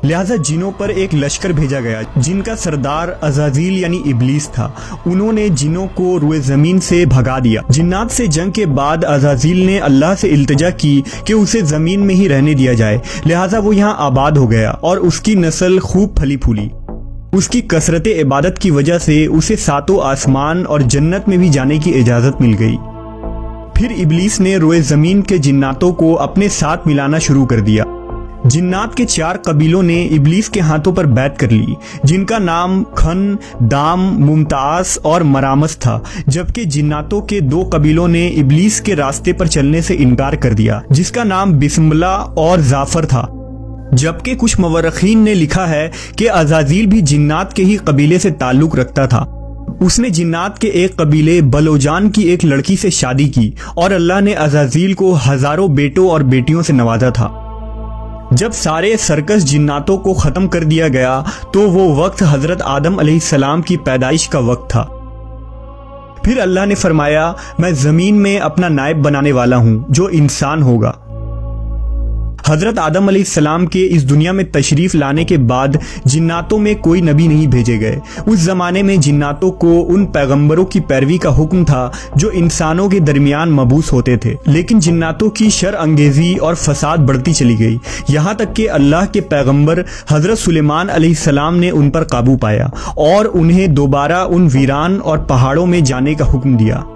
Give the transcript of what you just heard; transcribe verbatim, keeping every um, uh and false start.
لہٰذا جنوں پر ایک لشکر بھیجا گیا جن کا سردار عزازیل یعنی ابلیس تھا۔ انہوں نے جنوں کو روئے زمین سے بھگا دیا۔ جنات سے جنگ کے بعد عزازیل نے اللہ سے التجا کی کہ اسے زمین میں ہی رہنے دیا جائے، لہٰذا وہ یہاں آباد ہو گیا اور اس کی نسل خوب پھلی پھولی۔ اس کی کثرت عبادت کی وجہ سے اسے ساتوں آسمان اور جنت میں بھی جانے کی اجازت مل گئی۔ پھر ابلیس نے روئے زمین کے جناتوں کو اپنے ساتھ ملانا شروع کر دیا۔ جنات کے چار قبیلوں نے ابلیس کے ہاتھوں پر بیعت کر لی، جن کا نام کھن، دام، ممتاز اور مرامس تھا، جبکہ جناتوں کے دو قبیلوں نے ابلیس کے راستے پر چلنے سے انکار کر دیا، جس کا نام بسم اللہ اور زعفر تھا۔ جبکہ کچھ مورخین نے لکھا ہے کہ عزازیل بھی جنات کے ہی قبیلے سے تعلق رکھتا تھا۔ اس نے جنات کے ایک قبیلے بلوجان کی ایک لڑکی سے شادی کی اور اللہ نے عزازیل کو ہزاروں بیٹوں اور بیٹیوں سے نوازا تھا۔ جب سارے سرکس جناتوں کو ختم کر دیا گیا تو وہ وقت حضرت آدم علیہ السلام کی پیدائش کا وقت تھا۔ پھر اللہ نے فرمایا، میں زمین میں اپنا نائب بنانے والا ہوں جو انسان ہوگا۔ حضرت آدم علیہ السلام کے اس دنیا میں تشریف لانے کے بعد جناتوں میں کوئی نبی نہیں بھیجے گئے۔ اس زمانے میں جناتوں کو ان پیغمبروں کی پیروی کا حکم تھا جو انسانوں کے درمیان مبعوث ہوتے تھے، لیکن جناتوں کی شر انگیزی اور فساد بڑھتی چلی گئی، یہاں تک کہ اللہ کے پیغمبر حضرت سلیمان علیہ السلام نے ان پر قابو پایا اور انہیں دوبارہ ان ویران اور پہاڑوں میں جانے کا حکم دیا۔